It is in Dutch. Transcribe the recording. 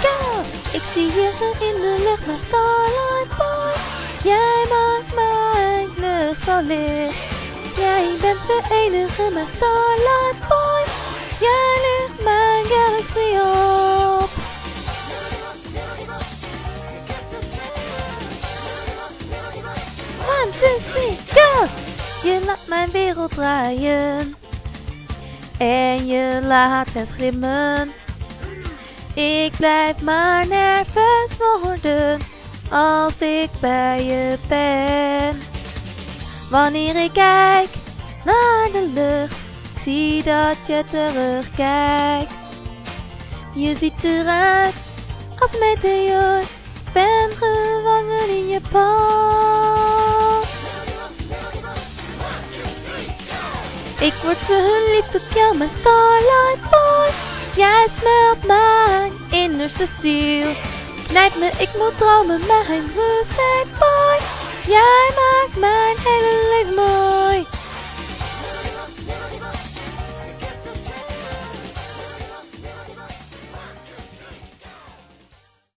go! Ik zie je in de lucht, mijn Starlight Boy. Jij maakt mijn lucht zo licht. Jij bent de enige, mijn Starlight Boy. Jij licht mijn galaxy op. 1, 2, 3, go! Je laat mijn wereld draaien. En je laat het glimmen. Ik blijf maar nerveus worden als ik bij je ben. Wanneer ik kijk naar de lucht, ik zie dat je terugkijkt. Je ziet eruit als een meteoor, ik ben gevangen in je pad. Ik word verliefd op jou, mijn Starlight Boy. Jij smelt mijn innerste ziel. Knijp me, ik moet dromen, mijn Lucid Boy. Jij maakt